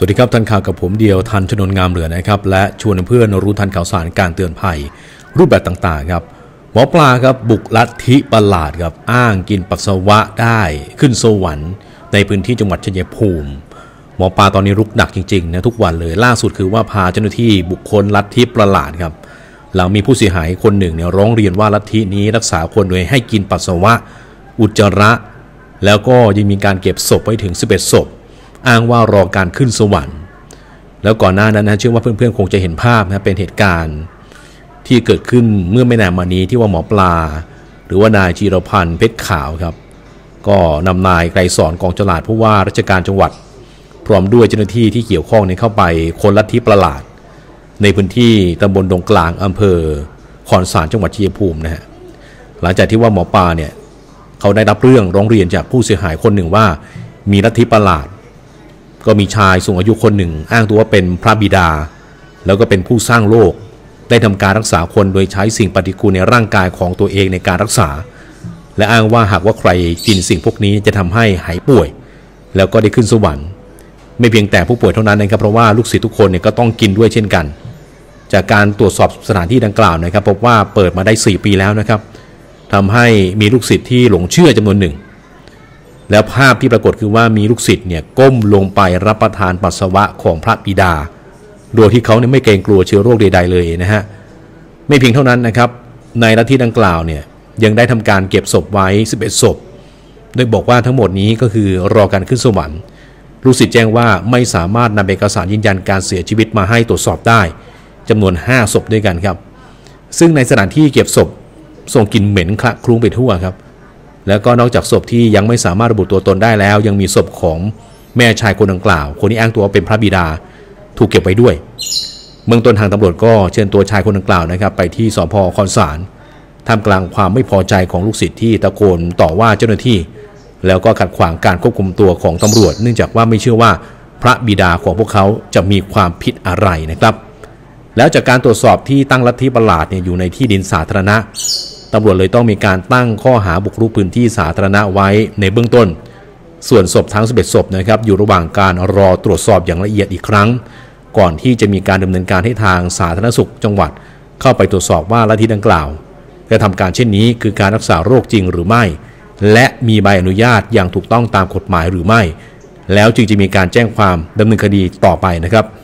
สวัสดีครับทันข่าวกับผมเดียวทันชนนงามเหลือนะครับและชวนเพื่อนรู้ทันข่าวสารการเตือนภัยรูปแบบต่างๆครับหมอปลาครับบุกลัทธิประหลาดครับอ้างกินปัสสาวะได้ขึ้นสวรรค์ในพื้นที่จังหวัดชัยภูมิหมอปลาตอนนี้รุกหนักจริงๆนะทุกวันเลยล่าสุดคือว่าพาเจ้าหน้าที่บุคคลลัทธิประหลาดครับหลังมีผู้เสียหายคนหนึ่งเนี่ยร้องเรียนว่าลัทธินี้รักษาคนโดยให้กินปัสสาวะอุจจาระแล้วก็ยังมีการเก็บศพไว้ถึง11ศพอ้างว่ารอการขึ้นสวรรค์แล้วก่อนหน้านั้นนะเชื่อว่าเพื่อนๆคงจะเห็นภาพนะเป็นเหตุการณ์ที่เกิดขึ้นเมื่อไม่นานมานี้ที่ว่าหมอปลาหรือว่านายจีรพันธ์เพชรขาวครับก็นำนายไกรสอนกองฉลาดผู้ว่าราชการจังหวัดพร้อมด้วยเจ้าหน้าที่ที่เกี่ยวข้องเข้าไปค้นลัทธิประหลาดในพื้นที่ตำบลดงกลางอำเภอคอนสารจังหวัดชัยภูมินะฮะหลังจากที่ว่าหมอปลาเนี่ยเขาได้รับเรื่องร้องเรียนจากผู้เสียหายคนหนึ่งว่ามีลัทธิประหลาดก็มีชายสูงอายุคนหนึ่งอ้างตัวว่าเป็นพระบิดาแล้วก็เป็นผู้สร้างโลกได้ทำการรักษาคนโดยใช้สิ่งปฏิกูลในร่างกายของตัวเองในการรักษาและอ้างว่าหากว่าใครกินสิ่งพวกนี้จะทำให้หายป่วยแล้วก็ได้ขึ้นสวรรค์ไม่เพียงแต่ผู้ป่วยเท่านั้นนะครับเพราะว่าลูกศิษย์ทุกคนเนี่ยก็ต้องกินด้วยเช่นกันจากการตรวจสอบสถานที่ดังกล่าวนะครับพบว่าเปิดมาได้4 ปีแล้วนะครับทำให้มีลูกศิษย์ที่หลงเชื่อจำนวนหนึ่งแล้วภาพที่ปรากฏคือว่ามีลูกศิษย์เนี่ยก้มลงไปรับประทานปัสสาวะของพระบิดาโดยที่เขาเนี่ยไม่เกรงกลัวเชื้อโรคใดๆเลยนะฮะไม่เพียงเท่านั้นนะครับในลัทธิดังกล่าวเนี่ยยังได้ทำการเก็บศพไว้11ศพโดยบอกว่าทั้งหมดนี้ก็คือรอการขึ้นสวรรค์ลูกศิษย์แจ้งว่าไม่สามารถนำเอกสารยืนยันการเสียชีวิตมาให้ตรวจสอบได้จำนวน5ศพด้วยกันครับซึ่งในสถานที่เก็บศพส่งกลิ่นเหม็นคละคลุ้งไปทั่วครับแล้วก็นอกจากศพที่ยังไม่สามารถระบุตัวตนได้แล้วยังมีศพของแม่ชายคนดังกล่าวคนที่อ้างตัวเป็นพระบิดาถูกเก็บไว้ด้วยเบื้องต้นทางตำรวจก็เชิญตัวชายคนดังกล่าวนะครับไปที่สภ.คอนสารท่ามกลางความไม่พอใจของลูกศิษย์ที่ตะโกนต่อว่าเจ้าหน้าที่แล้วก็ขัดขวางการควบคุมตัวของตำรวจเนื่องจากว่าไม่เชื่อว่าพระบิดาของพวกเขาจะมีความผิดอะไรนะครับแล้วจากการตรวจสอบที่ตั้งลัทธิประหลาดเนี่ยอยู่ในที่ดินสาธารณะตำรวจเลยต้องมีการตั้งข้อหาบุกรุกพื้นที่สาธารณะไว้ในเบื้องต้นส่วนศพทั้ง11ศพนะครับอยู่ระหว่างการรอตรวจสอบอย่างละเอียดอีกครั้งก่อนที่จะมีการดำเนินการให้ทางสาธารณสุขจังหวัดเข้าไปตรวจสอบว่าลัทธิดังกล่าวกระทำการเช่นนี้คือการรักษาโรคจริงหรือไม่และมีใบอนุญาตอย่างถูกต้องตามกฎหมายหรือไม่แล้วจึงจะมีการแจ้งความดำเนินคดีต่อไปนะครับ